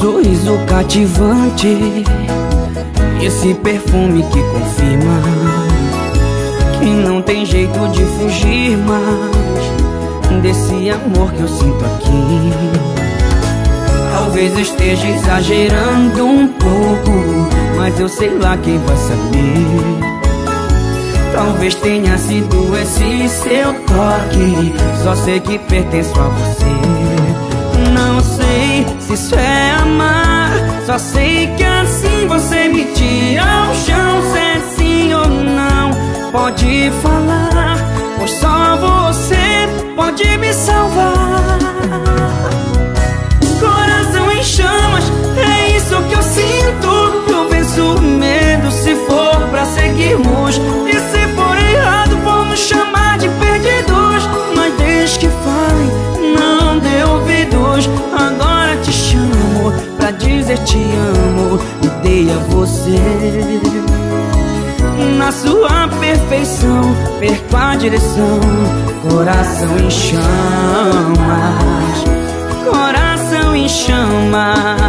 sorriso cativante, esse perfume que confirma que não tem jeito de fugir mais desse amor que eu sinto aqui. Talvez eu esteja exagerando um pouco, mas eu sei lá quem vai saber. Talvez tenha sido esse seu toque, só sei que pertenço a você. Não sei se isso é amar, só sei que assim você me tira ao chão. Se é sim ou não, pode falar, pois só você pode me salvar. Coração em chamas, é isso que eu sinto. Eu venço o medo se for pra seguirmos, e se for errado vamos chamar de perdidos. Mas desde que falem, não dê ouvidos. Agora te chamo pra dizer te amo e dei a você. Na sua perfeição, perco a direção. Coração em chamas, coração em chamas.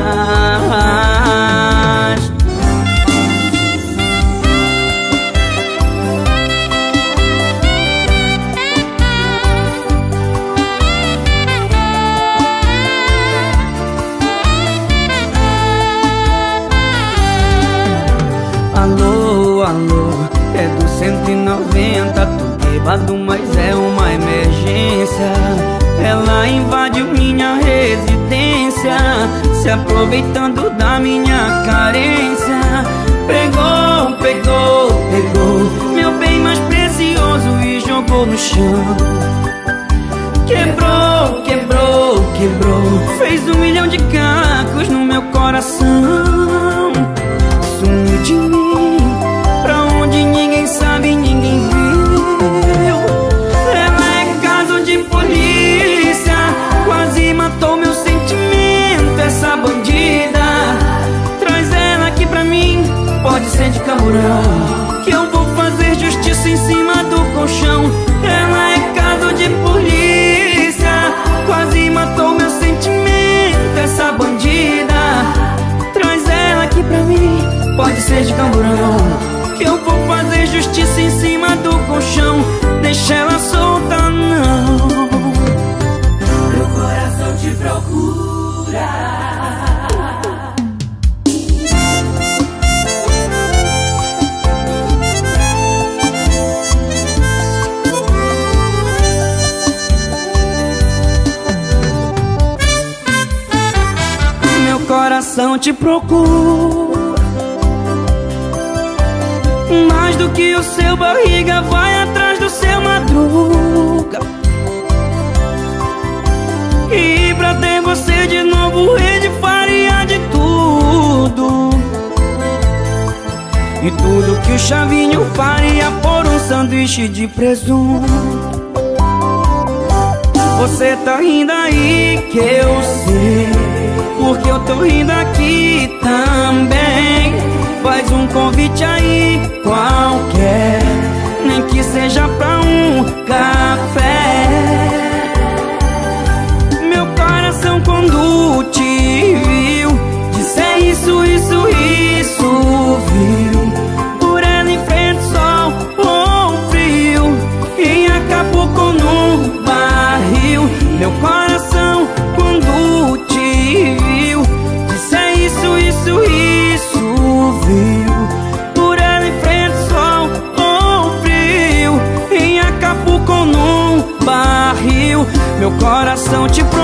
Alô, alô, é do 190. Tô bêbado, mas é uma emergência. Ela invadiu minha residência, se aproveitando da minha carência. Pegou, pegou, pegou meu bem mais precioso e jogou no chão. Quebrou, quebrou, quebrou, fez 1 milhão de cacos no meu coração. Sumiu de mim, pra onde ninguém sabe, ninguém viu. Ela é caso de polícia, quase matou meu sentimento. Essa bandida, traz ela aqui pra mim, pode ser de camburão, que eu vou fazer justiça em cima do colchão. Ela é caso de polícia, quase matou meu sentimento. Essa bandida, traz ela aqui pra mim, pode ser de camburão, que eu vou fazer justiça em cima do colchão. Deixa ela solta, não. Meu coração te procura. Meu coração te procura, mais do que o seu barriga vai atrás do seu madruga. E pra ter você de novo ele faria de tudo, e tudo que o Chavinho faria por um sanduíche de presunto. Você tá rindo aí que eu sei, porque eu tô rindo aqui também. Faz um convite aí qualquer, nem que seja pra um café. Meu coração quando te viu, disse é isso, isso, isso, viu. Por ela em frente sol ou frio, em Acapulco no barril. Meu coração quando te viu, disse é isso, isso, isso, viu. Por ela em frente sol ou frio, em Acapulco num barril. Meu coração te